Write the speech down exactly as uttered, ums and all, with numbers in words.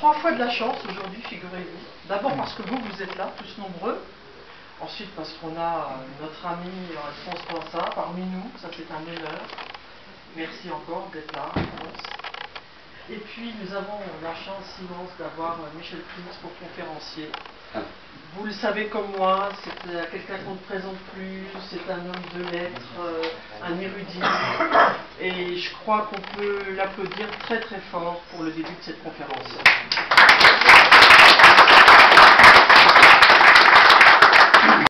trois fois de la chance aujourd'hui, figurez-vous. D'abord parce que vous, vous êtes là, tous nombreux. Ensuite parce qu'on a notre ami Alphonse Poinsat parmi nous, ça c'est un honneur. Merci encore d'être là, Alphonse. Et puis nous avons la chance immense d'avoir Michel Prince pour conférencier. Vous le savez comme moi, c'est quelqu'un qu'on ne présente plus, c'est un homme de lettres, euh, un érudit, et je crois qu'on peut l'applaudir très très fort pour le début de cette conférence.